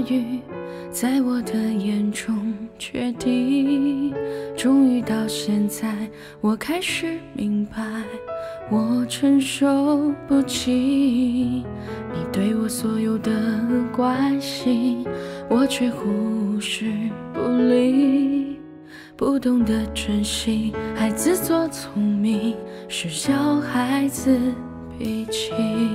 语在我的眼中决定。终于到现在，我开始明白，我承受不起你对我所有的关心，我却忽视不理，不懂得珍惜，还自作聪明，是小孩子脾气。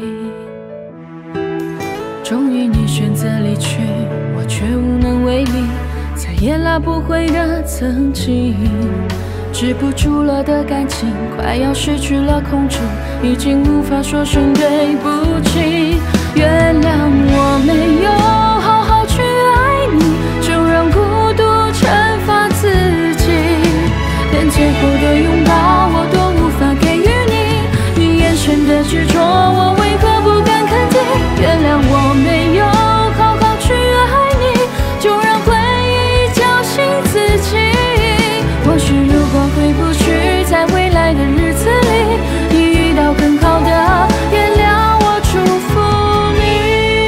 终于你选择离去，我却无能为力，再也拉不回的曾经，止不住了的感情，快要失去了控制，已经无法说声对不起。原谅我没有好好去爱你，就让孤独惩罚自己，连最后的拥抱我都无法给予你，你眼神的执着我为何不敢肯定。原谅我没有好好去爱你，就让回忆叫醒自己，或许如果回不去，在未来的日子里你遇到更好的，原谅我祝福你。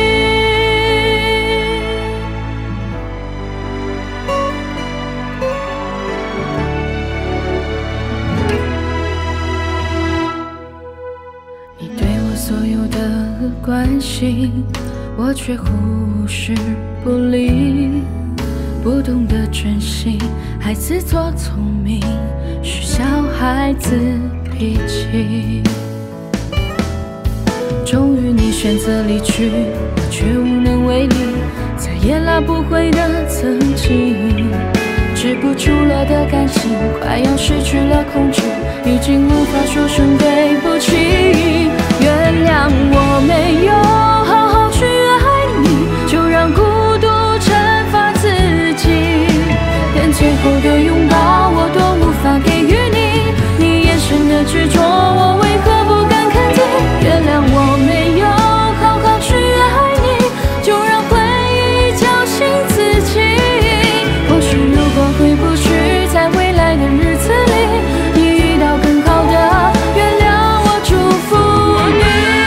你对我所有的关心，我却忽视不理，不懂得珍惜，还自作聪明，是小孩子脾气。终于你选择离去，我却无能为力，再也拉不回的曾经，止不住了的感情，快要失去了控制，已经无法说声对不起。原谅我没有好好去爱你，就让孤独惩罚自己，连最后的拥抱我都无法给予你，你眼神的执着我为何不敢肯定。原谅我没有好好去爱你，就让回忆叫醒自己，或许如果回不去，在未来的日子里你遇到更好的，原谅我祝福你。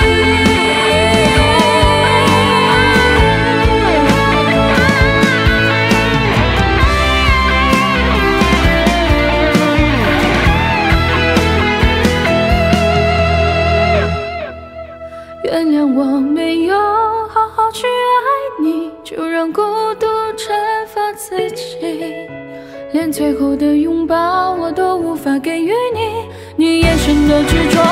原谅我没有好好去爱你，就让孤独惩罚自己，连最后的拥抱我都无法给予你，你眼神的执着